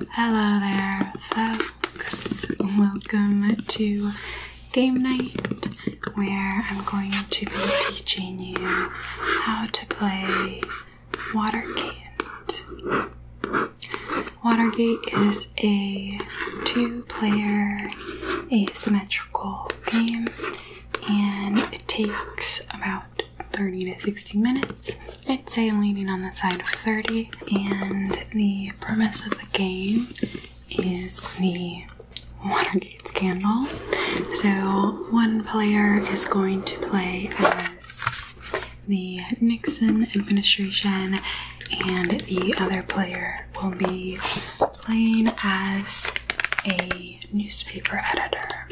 Hello there, folks. Welcome to Game Night, where I'm going to be teaching you how to play Watergate. Watergate is a two-player asymmetrical game, and it takes about 30 to 60 minutes. I'd say leaning on the side of 30, and the premise of the game is the Watergate scandal. So one player is going to play as the Nixon administration, and the other player will be playing as a newspaper editor.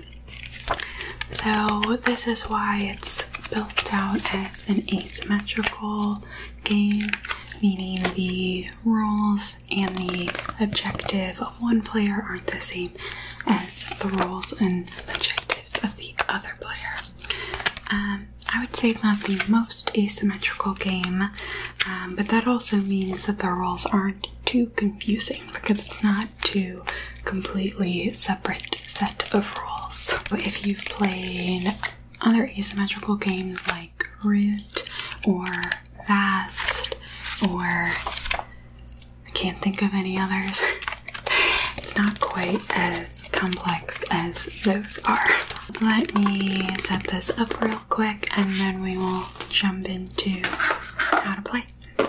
So this is why it's built out as an asymmetrical game, meaning the rules and the objective of one player aren't the same as the rules and objectives of the other player. I would say not the most asymmetrical game, but that also means that the rules aren't too confusing because it's not two completely separate set of rules. If you've played other asymmetrical games like Root or Vast, or I can't think of any others, it's not quite as complex as those are. Let me set this up real quick and then we will jump into how to play.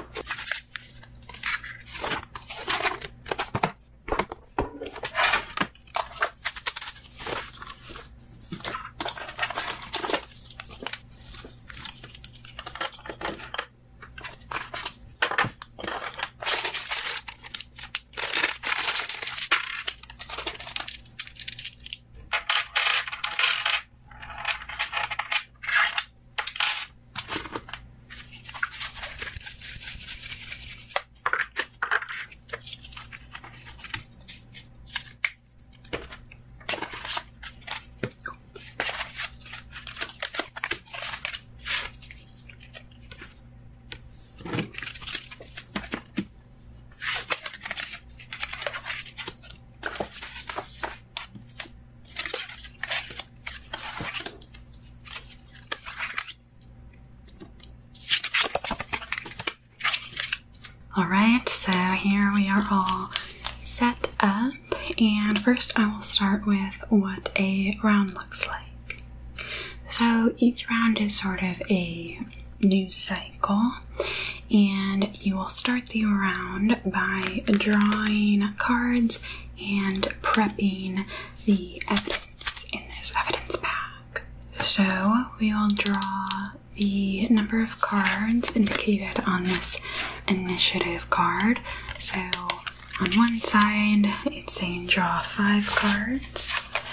Alright, so here we are all set up, and first I will start with what a round looks like. So each round is sort of a news cycle, and you will start the round by drawing cards and prepping the evidence in this evidence bag. So we will draw the number of cards indicated on this initiative card. So on one side it's saying draw 5 cards,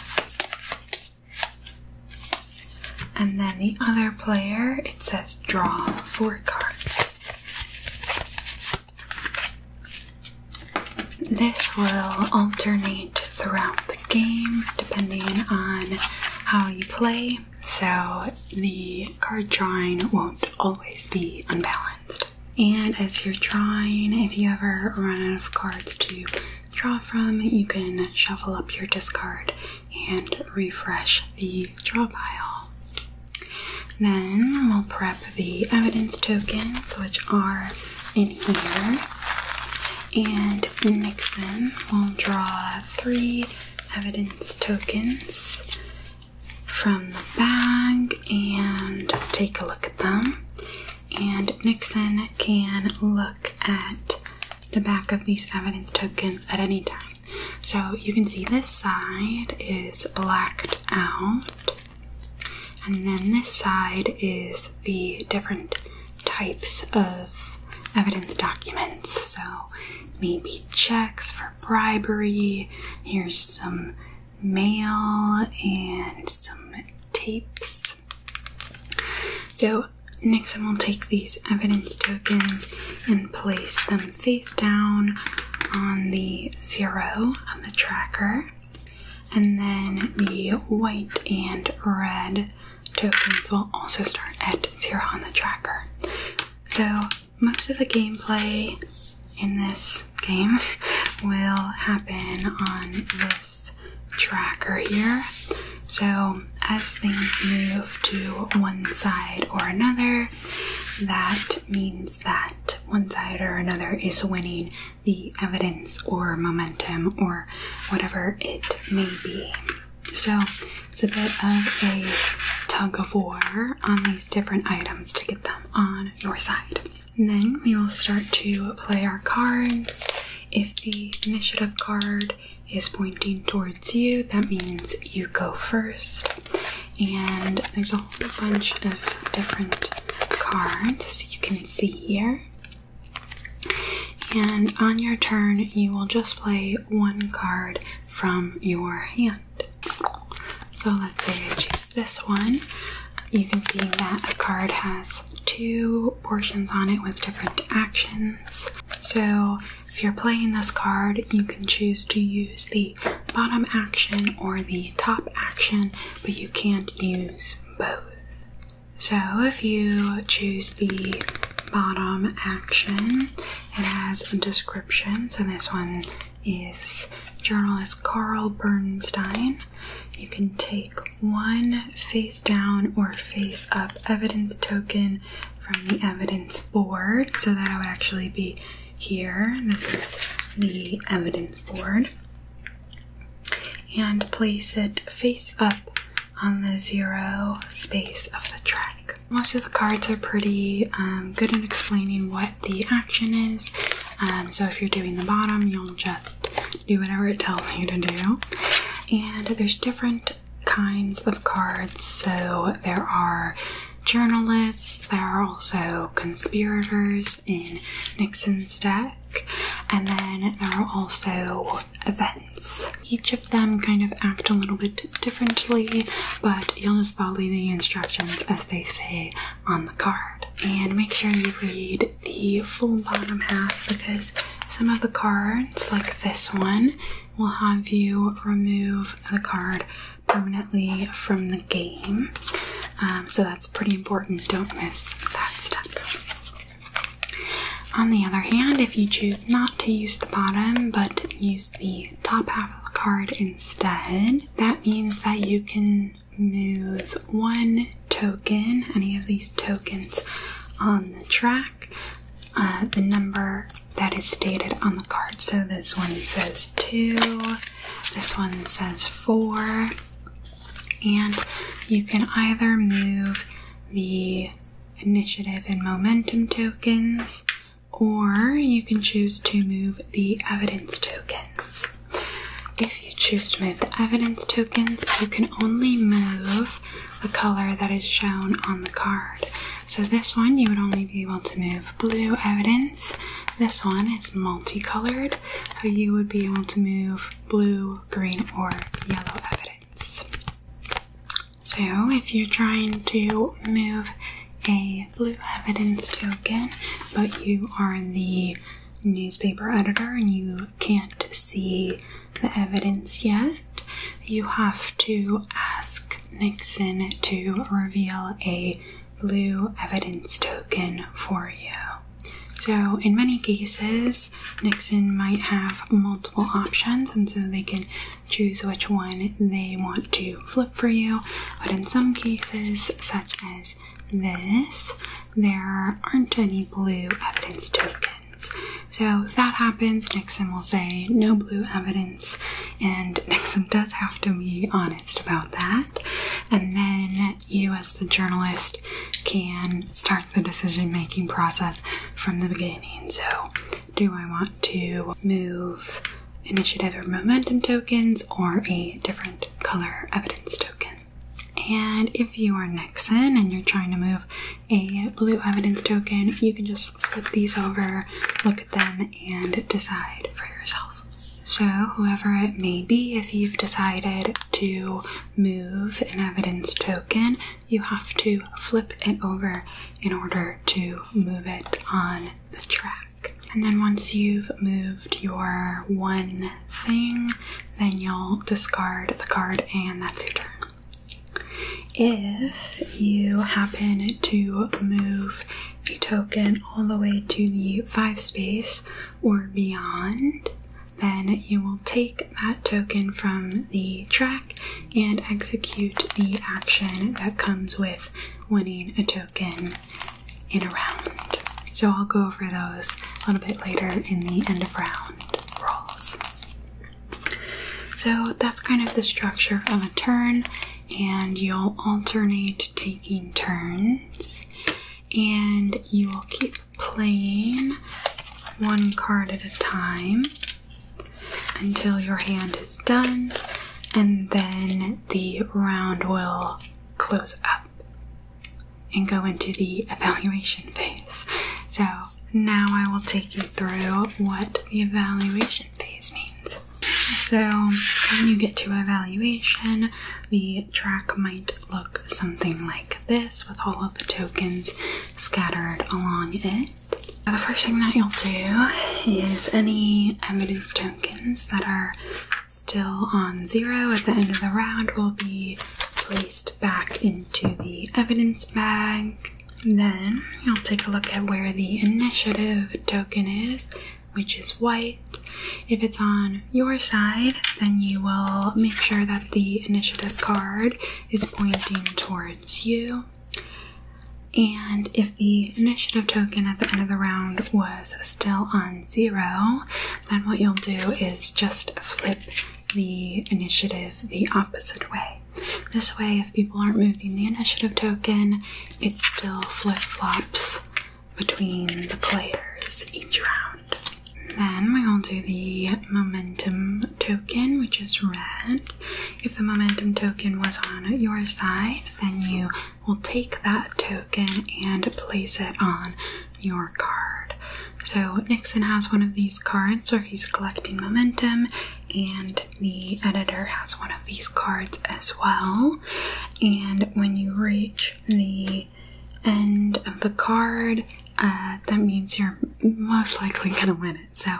and then the other player it says draw 4 cards. This will alternate throughout the game depending on how you play, so the card drawing won't always be unbalanced. And as you're drawing, if you ever run out of cards to draw from, you can shuffle up your discard and refresh the draw pile. Then we'll prep the evidence tokens, which are in here. And Nixon will draw 3 evidence tokens from the bag and take a look at them. And Nixon can look at the back of these evidence tokens at any time. So you can see this side is blacked out, and then this side is the different types of evidence documents. So maybe checks for bribery, here's some mail and some tapes. So Nixon will take these evidence tokens and place them face down on the 0 on the tracker, and then the white and red tokens will also start at 0 on the tracker. So most of the gameplay in this game will happen on this tracker here. So as things move to one side or another, that means that one side or another is winning the evidence or momentum or whatever it may be. So it's a bit of a tug of war on these different items to get them on your side. And then we will start to play our cards. If the initiative card is pointing towards you, that means you go first. And there's a whole bunch of different cards, as you can see here. And on your turn, you will just play one card from your hand. So let's say I choose this one. You can see that a card has two portions on it with different actions. So if you're playing this card, you can choose to use the bottom action or the top action, but you can't use both. So if you choose the bottom action, it has a description. So this one is journalist Carl Bernstein. You can take one face down or face up evidence token from the evidence board. So that would actually be here. This is the evidence board. And place it face up on the 0 space of the track. Most of the cards are pretty good at explaining what the action is. So if you're doing the bottom, you'll just do whatever it tells you to do. And there's different kinds of cards. So there are journalists, there are also conspirators in Nixon's deck, and then there are also events. Each of them kind of act a little bit differently, but you'll just follow the instructions as they say on the card. And make sure you read the full bottom half, because some of the cards, like this one, will have you remove the card permanently from the game. So that's pretty important. Don't miss that step. On the other hand, if you choose not to use the bottom but use the top half of the card instead, that means that you can move one token, any of these tokens on the track, the number that is stated on the card. So this one says 2, this one says 4, and you can either move the initiative and momentum tokens, or you can choose to move the evidence tokens. If you choose to move the evidence tokens, you can only move the color that is shown on the card. So this one, you would only be able to move blue evidence. This one is multicolored, so you would be able to move blue, green, or yellow evidence. So if you're trying to move a blue evidence token, but you are the newspaper editor and you can't see the evidence yet, you have to ask Nixon to reveal a blue evidence token for you. So in many cases, Nixon might have multiple options, and so they can choose which one they want to flip for you. But in some cases, such as this, there aren't any blue evidence tokens. So if that happens, Nixon will say no blue evidence, and Nixon does have to be honest about that. And then you, as the journalist, can start the decision-making process from the beginning. So, do I want to move initiative or momentum tokens or a different color evidence token? And if you are Nixon and you're trying to move a blue evidence token, you can just flip these over, look at them, and decide for yourself. So whoever it may be, if you've decided to move an evidence token, you have to flip it over in order to move it on the track. And then once you've moved your one thing, then you'll discard the card, and that's your turn. If you happen to move a token all the way to the 5 space or beyond, then you will take that token from the track and execute the action that comes with winning a token in a round. So I'll go over those a little bit later in the end of round rolls. So that's kind of the structure of a turn, and you'll alternate taking turns, and you will keep playing one card at a time until your hand is done, and then the round will close up and go into the evaluation phase. So now I will take you through what the evaluation phase means. So when you get to evaluation, the track might look something like this, with all of the tokens scattered along it. The first thing that you'll do is any evidence tokens that are still on 0 at the end of the round will be placed back into the evidence bag. Then you'll take a look at where the initiative token is, which is white. If it's on your side, then you will make sure that the initiative card is pointing towards you. And if the initiative token at the end of the round was still on 0, then what you'll do is just flip the initiative the opposite way. This way, if people aren't moving the initiative token, it still flip-flops between the players each round. Then we will do the momentum token, which is red. If the momentum token was on your side, then you will take that token and place it on your card. So Nixon has one of these cards where he's collecting momentum, and the editor has one of these cards as well. And when you reach the end of the card, that means you're most likely gonna win it. So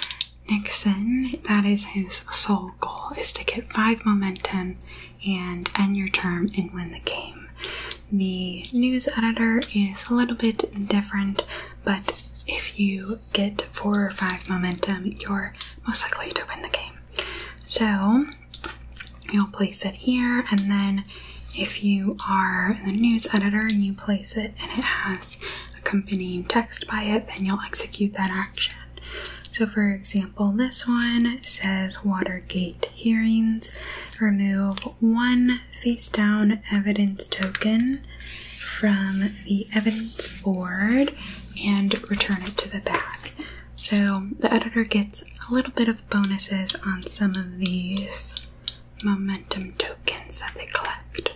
Nixon, that is his sole goal, is to get 5 momentum and end your turn and win the game. The news editor is a little bit different, but if you get 4 or 5 momentum, you're most likely to win the game. So you'll place it here, and then if you are the news editor and you place it and it has accompanying text by it, then you'll execute that action. So for example, this one says Watergate hearings. Remove 1 face down evidence token from the evidence board and return it to the bag. So the editor gets a little bit of bonuses on some of these momentum tokens that they collect.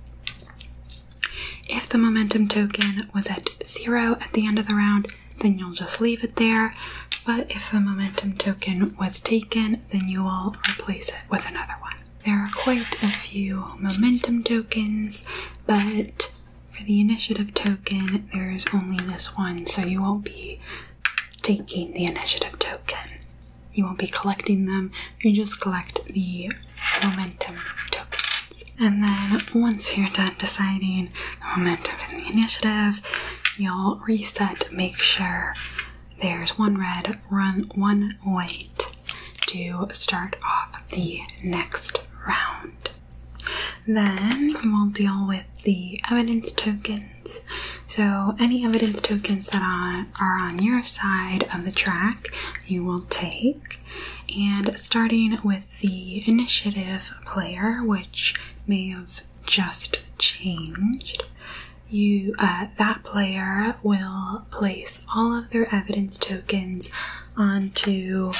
If the momentum token was at 0 at the end of the round, then you'll just leave it there. But if the momentum token was taken, then you will replace it with another one. There are quite a few momentum tokens, but for the initiative token, there's only this one, so you won't be taking the initiative token. You won't be collecting them, you just collect the momentum tokens. And then once you're done deciding the momentum and the initiative, you'll reset, make sure there's 1 red, 1 white to start off the next round. Then you will deal with the evidence tokens. So any evidence tokens that are on your side of the track, you will take. And starting with the initiative player, which may have just changed, that player will place all of their evidence tokens onto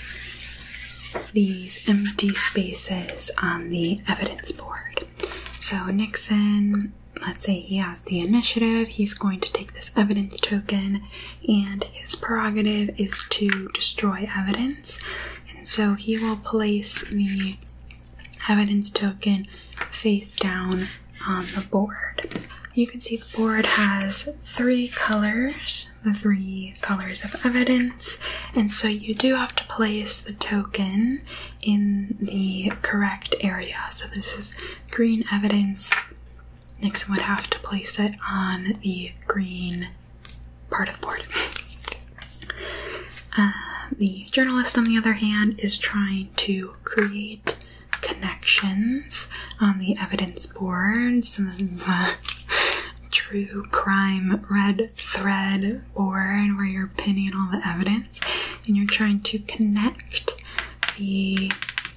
these empty spaces on the evidence board. So Nixon, let's say he has the initiative, he's going to take this evidence token, and his prerogative is to destroy evidence. And so he will place the evidence token face down on the board. You can see the board has 3 colors, the 3 colors of evidence, and so you do have to place the token in the correct area. So this is green evidence. Nixon would have to place it on the green part of the board. The journalist, on the other hand, is trying to create connections on the evidence boards. And this is a true crime red thread board where you're pinning all the evidence and you're trying to connect the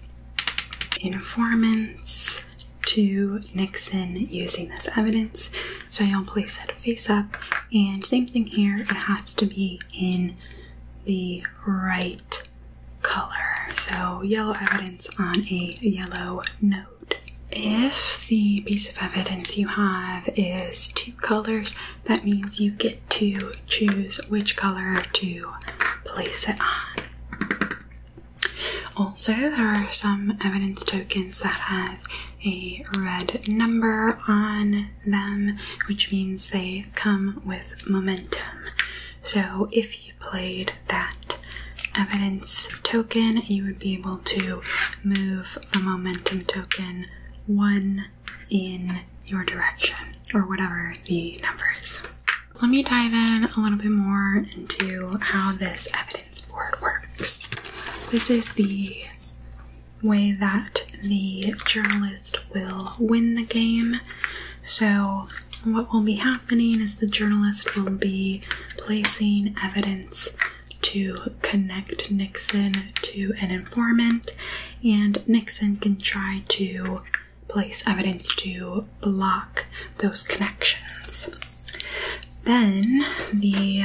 informants to Nixon using this evidence. So you'll place it face up, and same thing here, it has to be in the right color. So yellow evidence on a yellow note. If the piece of evidence you have is 2 colors, that means you get to choose which color to place it on. Also, there are some evidence tokens that have a red number on them, which means they come with momentum. So if you played that evidence token, you would be able to move the momentum token 1 in your direction, or whatever the number is. Let me dive in a little bit more into how this evidence board works. This is the way that the journalist will win the game. So what will be happening is the journalist will be placing evidence to connect Nixon to an informant, and Nixon can try to place evidence to block those connections. Then the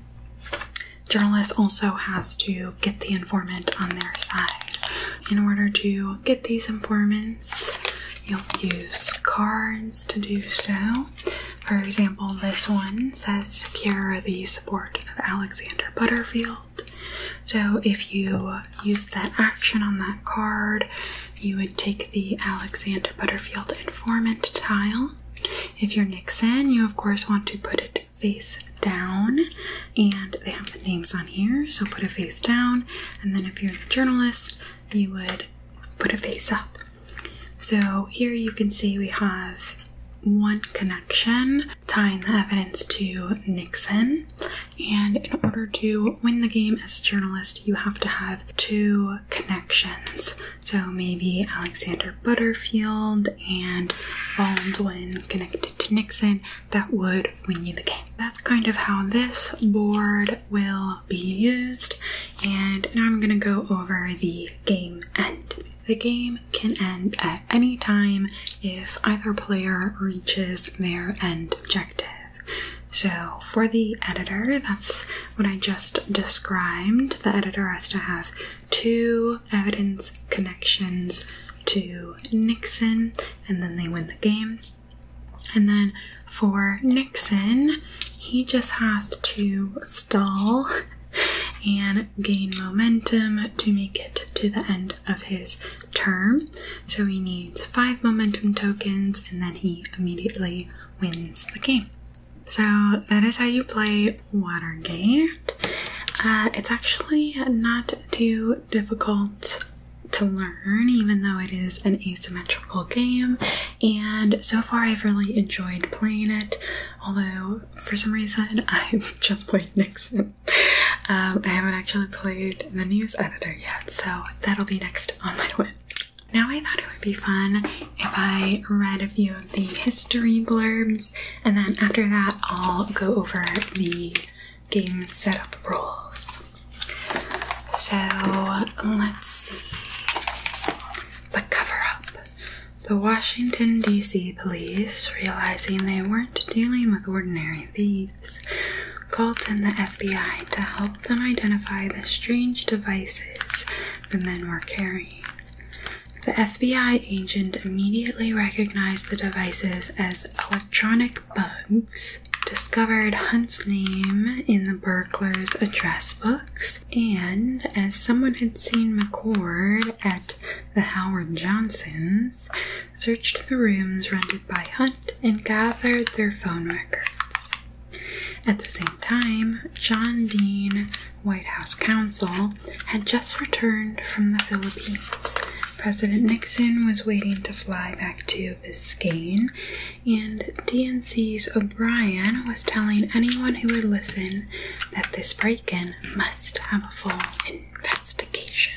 journalist also has to get the informant on their side. In order to get these informants, you'll use cards to do so. For example, this one says secure the support of Alexander Butterfield. So if you use that action on that card, you would take the Alexander Butterfield informant tile. If you're Nixon, you of course want to put it face down, and they have the names on here, so put it face down. And then if you're the journalist, you would put it face up. So here you can see we have 1 connection tying the evidence to Nixon, and in order to win the game as a journalist, you have to have 2 connections. So maybe Alexander Butterfield and Baldwin connected to Nixon. That would win you the game. That's kind of how this board will be used, and now I'm going to go over the game end. The game can end at any time if either player reaches their end objective. So for the editor, that's what I just described. The editor has to have 2 evidence connections to Nixon, and then they win the game. And then for Nixon, he just has to stall and gain momentum to make it to the end of his term. So he needs 5 momentum tokens, and then he immediately wins the game. So that is how you play Watergate. It's actually not too difficult to learn, even though it is an asymmetrical game, and so far I've really enjoyed playing it, although for some reason I've just played Nixon. I haven't actually played the news editor yet, so that'll be next on my list. Now I thought it would be fun if I read a few of the history blurbs, and then after that I'll go over the game setup rules. So let's see. The cover-up. The Washington, D.C. police, realizing they weren't dealing with ordinary thieves, called in the FBI to help them identify the strange devices the men were carrying. The FBI agent immediately recognized the devices as electronic bugs, discovered Hunt's name in the burglar's address books, and as someone had seen McCord at the Howard Johnsons, searched the rooms rented by Hunt and gathered their phone records. At the same time, John Dean, White House counsel, had just returned from the Philippines, President Nixon was waiting to fly back to Biscayne, and DNC's O'Brien was telling anyone who would listen that this break-in must have a full investigation.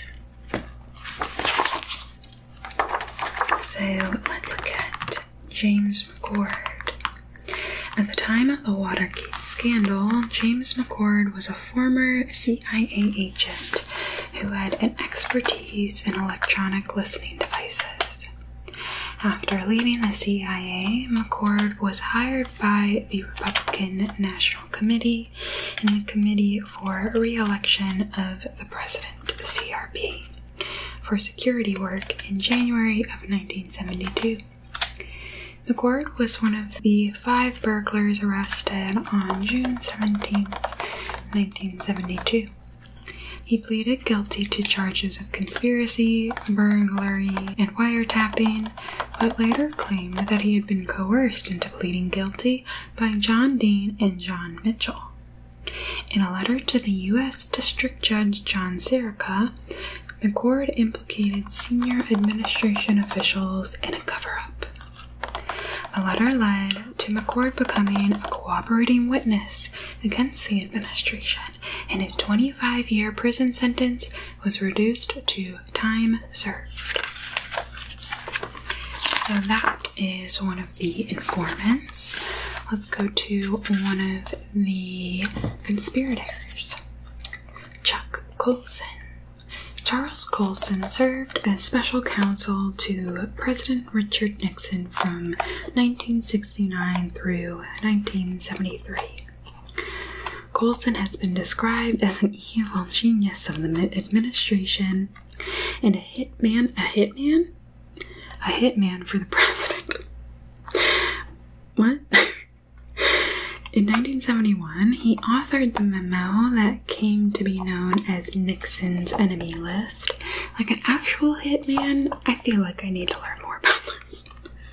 So let's look at James McCord. At the time of the Watergate scandal, James McCord was a former CIA agent who had an expertise in electronic listening devices. After leaving the CIA, McCord was hired by the Republican National Committee and the Committee for Re-election of the President, CRP, for security work in January of 1972. McCord was one of the 5 burglars arrested on June 17, 1972. He pleaded guilty to charges of conspiracy, burglary, and wiretapping, but later claimed that he had been coerced into pleading guilty by John Dean and John Mitchell. In a letter to the U.S. District Judge John Sirica, McCord implicated senior administration officials in a cover-up. The letter led to McCord becoming a cooperating witness against the administration, and his 25-year prison sentence was reduced to time served. So that is one of the informants. Let's go to one of the conspirators, Chuck Colson. Charles Colson served as special counsel to President Richard Nixon from 1969 through 1973. Colson has been described as an evil genius of the administration and a hitman for the president. What? In 1971, he authored the memo that came to be known as Nixon's enemy list. Like an actual hitman, I feel like I need to learn more about this.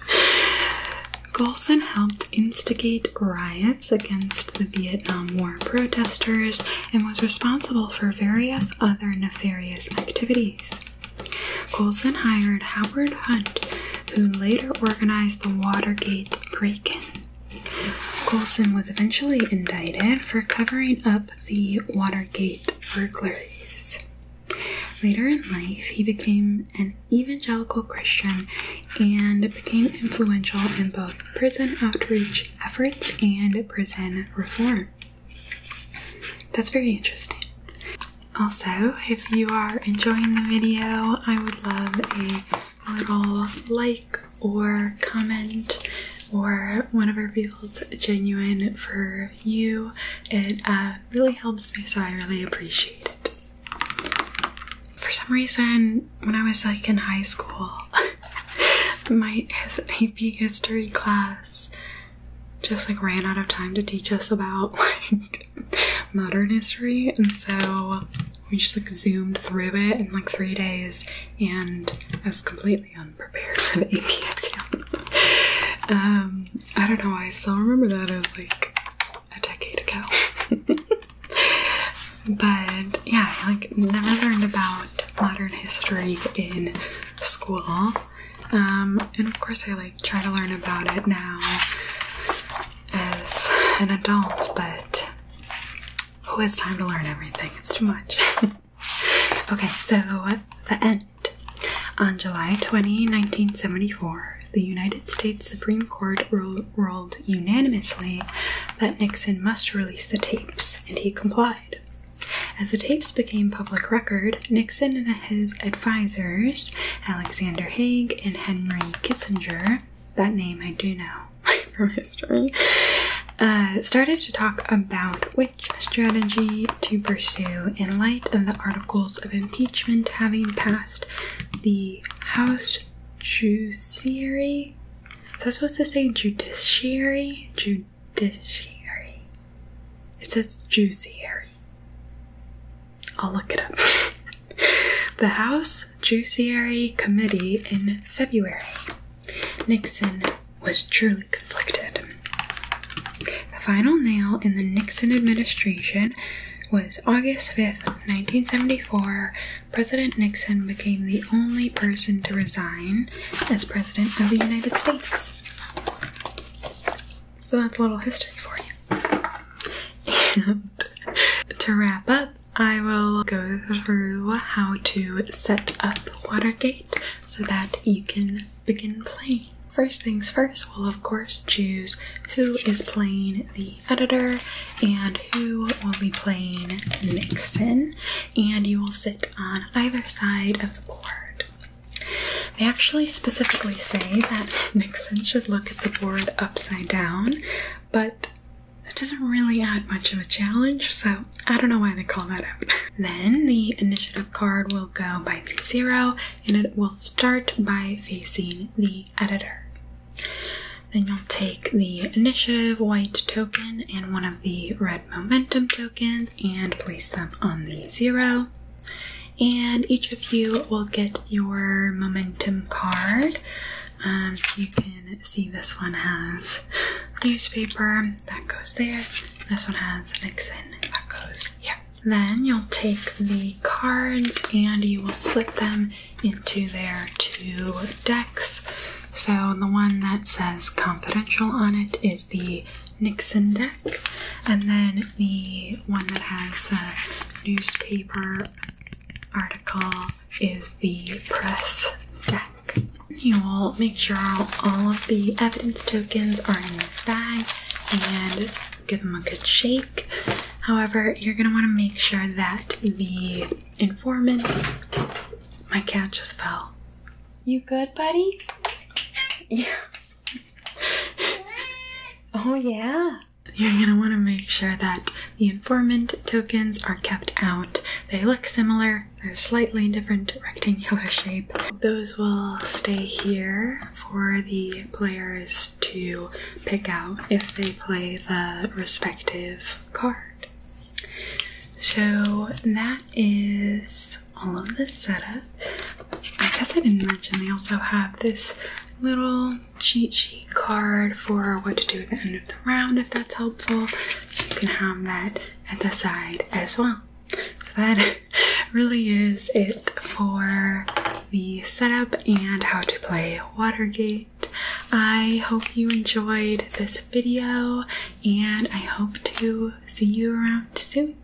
Colson helped instigate riots against the Vietnam War protesters and was responsible for various other nefarious activities. Colson hired Howard Hunt, who later organized the Watergate break-in. Colson was eventually indicted for covering up the Watergate burglaries. Later in life, he became an evangelical Christian and became influential in both prison outreach efforts and prison reform. That's very interesting. Also, if you are enjoying the video, I would love a little like or comment or whatever feels genuine for you. It really helps me, so I really appreciate it. For some reason, when I was like in high school, my AP history class just like ran out of time to teach us about like modern history, and so we just like zoomed through it in like 3 days, and I was completely unprepared for the AP exam. I don't know why I still remember that. It was like a decade ago. But yeah, I like never learned about modern history in school. And of course I like try to learn about it now as an adult, but who has time to learn everything? It's too much. Okay, so the end. On July 20, 1974, the United States Supreme Court ruled unanimously that Nixon must release the tapes, and he complied. As the tapes became public record, Nixon and his advisors, Alexander Haig and Henry Kissinger, that name I do know from history, started to talk about which strategy to pursue in light of the articles of impeachment having passed the House Judiciary. Was I supposed to say judiciary? Judiciary. It says judiciary. I'll look it up. The House Judiciary Committee in February. Nixon was truly conflicted. The final nail in the Nixon administration was August 5th, 1974. President Nixon became the only person to resign as President of the United States. So that's a little history for you. And to wrap up, I will go through how to set up Watergate so that you can begin playing. First things first, we'll of course choose who is playing the editor and who will be playing Nixon, and you will sit on either side of the board. They actually specifically say that Nixon should look at the board upside down, but that doesn't really add much of a challenge, so I don't know why they call that out. Then the initiative card will go by 0, and it will start by facing the editor. Then you'll take the initiative white token and one of the red momentum tokens and place them on the 0. And each of you will get your momentum card. So you can see this one has newspaper, that goes there. This one has Nixon, that goes here. Then you'll take the cards and you will split them into their 2 decks. So the one that says confidential on it is the Nixon deck, and then the one that has the newspaper article is the press deck. You will make sure all of the evidence tokens are in this bag and give them a good shake. However, you're going to want to make sure that the informant... My cat just fell. You good, buddy? Yeah. Oh yeah. You're going to want to make sure that the informant tokens are kept out. They look similar, they're slightly different rectangular shape. Those will stay here for the players to pick out if they play the respective card. So that is all of the setup. I guess I didn't mention they also have this little cheat sheet card for what to do at the end of the round, if that's helpful. So you can have that at the side as well. So that really is it for the setup and how to play Watergate. I hope you enjoyed this video, and I hope to see you around soon.